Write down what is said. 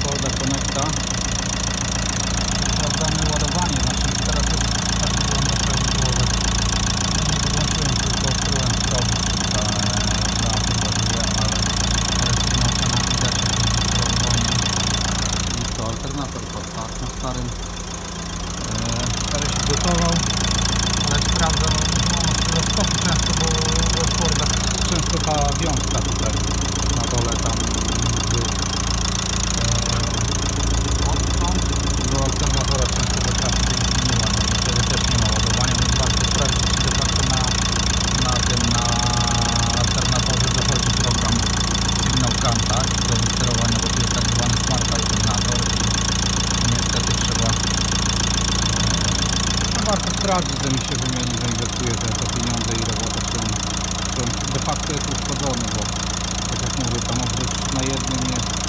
Forda Connecta. Sprawdzamy ładowanie, znaczy teraz jest tak wygląda prawidłowe. Nie podłączyłem, tylko odkryłem stop. Ta pokazuje, ale sygnałka na widać jakieś ładowanie. Jest to alternator Passat na starym. Stary się gotował, ale sprawdzam, mam oscyloskopy często, bo w Fordach często ta wiązka tutaj na dole tam odtąd do alternatora często zatrafi się wymieniła, no i wtedy też nie ma ładowania, więc warto sprawdzić, czy de facto na alternatorze zachodzi program Signal CAN, tak, do wysterowania, bo tu jest tak zwany smart alternator i niestety trzeba warto sprawdzić, zanim się wymieni, zainwestuje te pieniądze i robotę, czy on de facto jest uszkodzony, bo tak jak mówię, tam odbyt na jednym jest